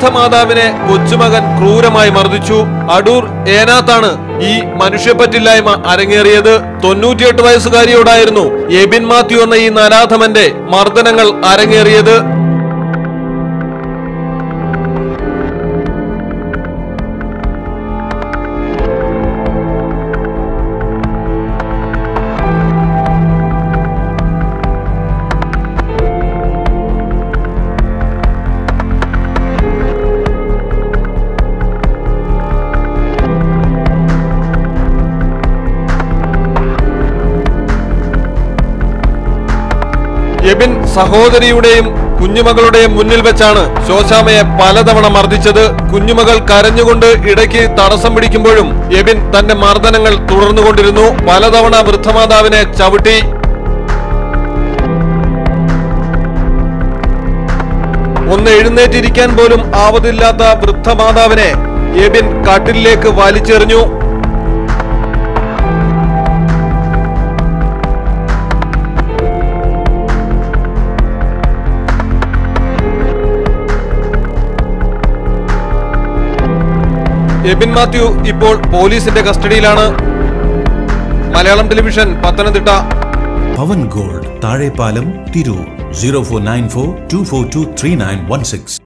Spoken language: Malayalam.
വൃദ്ധമാതാവിനെ കൊച്ചുമകൻ ക്രൂരമായി മർദ്ദിച്ചു. അടൂർ ഏനാത്താണ് ഈ മനുഷ്യപ്പറ്റില്ലായ്മ അരങ്ങേറിയത്. 98 വയസ്സുകാരിയോടായിരുന്നു എബിൻ മാത്യു എന്ന ഈ നരാധമന്റെ മർദ്ദനങ്ങൾ അരങ്ങേറിയത്. എബിൻ സഹോദരിയുടെയും കുഞ്ഞുമകളുടെയും മുന്നിൽ വെച്ചാണ് ശോശാമയെ പലതവണ മർദ്ദിച്ചത്. കുഞ്ഞുമകൾ കരഞ്ഞുകൊണ്ട് ഇടയ്ക്ക് തടസ്സം പിടിക്കുമ്പോഴും എബിൻ തന്റെ മർദ്ദനങ്ങൾ തുടർന്നുകൊണ്ടിരുന്നു. പലതവണ വൃദ്ധമാതാവിനെ ചവിട്ടി. ഒന്ന് എഴുന്നേറ്റിരിക്കാൻ പോലും ആവതില്ലാത്ത വൃദ്ധമാതാവിനെ എബിൻ കട്ടിലിലേക്ക് വലിച്ചെറിഞ്ഞു. എബിൻ മാത്യു ഇപ്പോൾ പോലീസിന്റെ കസ്റ്റഡിയിലാണ്. മലയാളം ടെലിവിഷൻ, പത്തനംതിട്ട. പവൻ ഗോൾഡ്, താഴെപ്പാലം, തിരൂർ. 0494 242 3916.